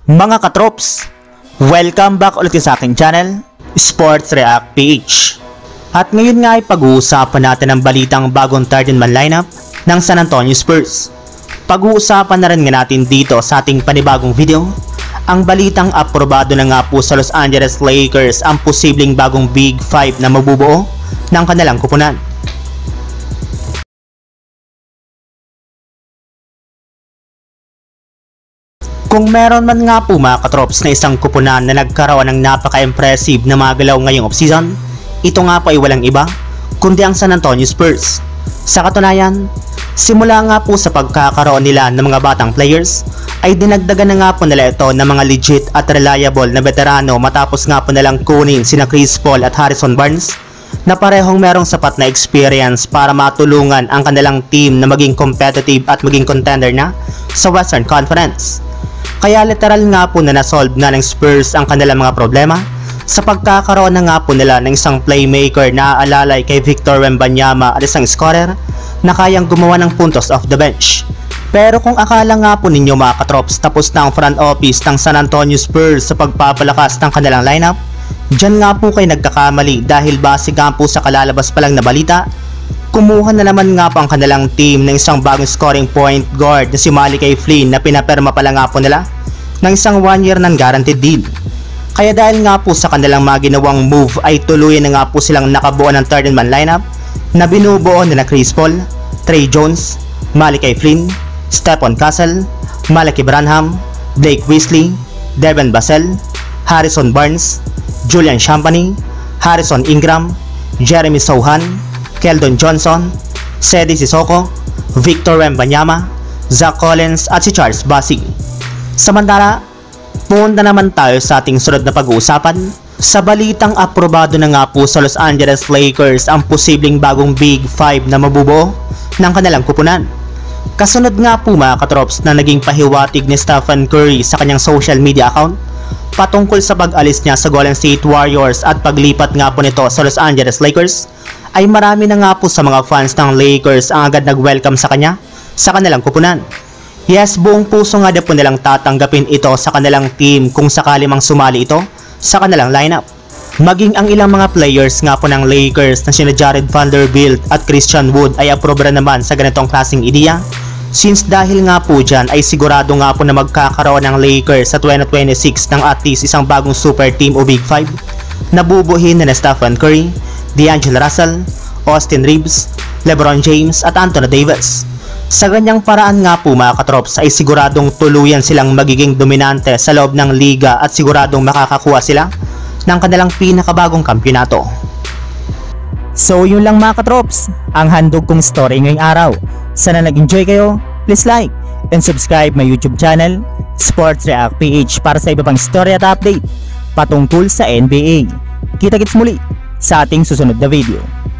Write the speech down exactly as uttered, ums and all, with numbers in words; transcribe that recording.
Mga katrops, welcome back ulit sa aking channel, Sports React P H. At ngayon nga ay pag-uusapan natin ang balitang bagong thirteen man lineup ng San Antonio Spurs. Pag-uusapan na rin nga natin dito sa ating panibagong video, ang balitang aprobado na nga po sa Los Angeles Lakers ang posibleng bagong Big Five na mabubuo ng kanilang kupunan. Kung meron man nga po mga katrops na isang kupunan na nagkaroon ng napaka-impressive na mga galaw ngayong offseason, ito nga po ay walang iba, kundi ang San Antonio Spurs. Sa katunayan, simula nga po sa pagkakaroon nila ng mga batang players, ay dinagdagan na nga po nila ito ng mga legit at reliable na veterano matapos nga po nilang kunin sina Chris Paul at Harrison Barnes, na parehong merong sapat na experience para matulungan ang kanilang team na maging competitive at maging contender na sa Western Conference. Kaya literal nga po na nasolve na ng Spurs ang kanilang mga problema sa pagkakaroon na nga po nila ng isang playmaker na aalalay kay Victor Wembanyama at isang scorer na kayang gumawa ng puntos off the bench. Pero kung akala nga po ninyo mga katrops tapos na ang front office ng San Antonio Spurs sa pagpapalakas ng kanilang lineup, dyan nga po kayo nagkakamali dahil base nga po sa kalalabas pa lang na balita, kumuha na naman nga po ang kanilang team ng isang bagong scoring point guard na si Malachi Flynn na pinaperma pala nga po nila ng isang one year ng guaranteed deal. Kaya dahil nga po sa kanilang mga ginawang move ay tuluyan na nga po silang nakabuo ng thirteen man lineup na binubuo nila Chris Paul, Trey Jones, Malachi Flynn, Stephon Castle, Malaki Branham, Blake Weasley, Devin Vassell, Harrison Barnes, Julian Champagnie, Harrison Ingram, Jeremy Sochan, Keldon Johnson, Sedi Sissoko, Victor Wembanyama, Zach Collins at si Charles Bassey. Samantala, punta naman tayo sa ating sunod na pag-uusapan. Sa balitang aprobado na nga po sa Los Angeles Lakers ang posibleng bagong Big Five na mabubuo ng kanilang kupunan. Kasunod nga po mga katrops na naging pahiwatig ni Stephen Curry sa kanyang social media account patungkol sa pag-alis niya sa Golden State Warriors at paglipat nga po nito sa Los Angeles Lakers, ay marami na nga po sa mga fans ng Lakers ang agad nag-welcome sa kanya sa kanilang kupunan. Yes, buong puso nga na po nilang tatanggapin ito sa kanilang team kung sakali mang sumali ito sa kanilang lineup. Maging ang ilang mga players nga po ng Lakers na sina Jared Vanderbilt at Christian Wood ay aprobra naman sa ganitong klaseng ideya, since dahil nga po dyan ay sigurado nga po na magkakaroon ng Lakers sa twenty twenty-six ng at least isang bagong super team o Big Five na bubuhin na na Stephen Curry, D'Angelo Russell, Austin Reeves, LeBron James at Anthony Davis. Sa ganyang paraan nga po mga katrops ay siguradong tuluyan silang magiging dominante sa loob ng liga at siguradong makakakuha sila ng kanilang pinakabagong kampyonato. So yun lang mga katrops, ang handog kong story ngayong araw. Sana nag-enjoy kayo, please like and subscribe my YouTube channel, Sports React P H, para sa iba pang story at update patungkol sa N B A. Kita-kits muli sa ating susunod na video.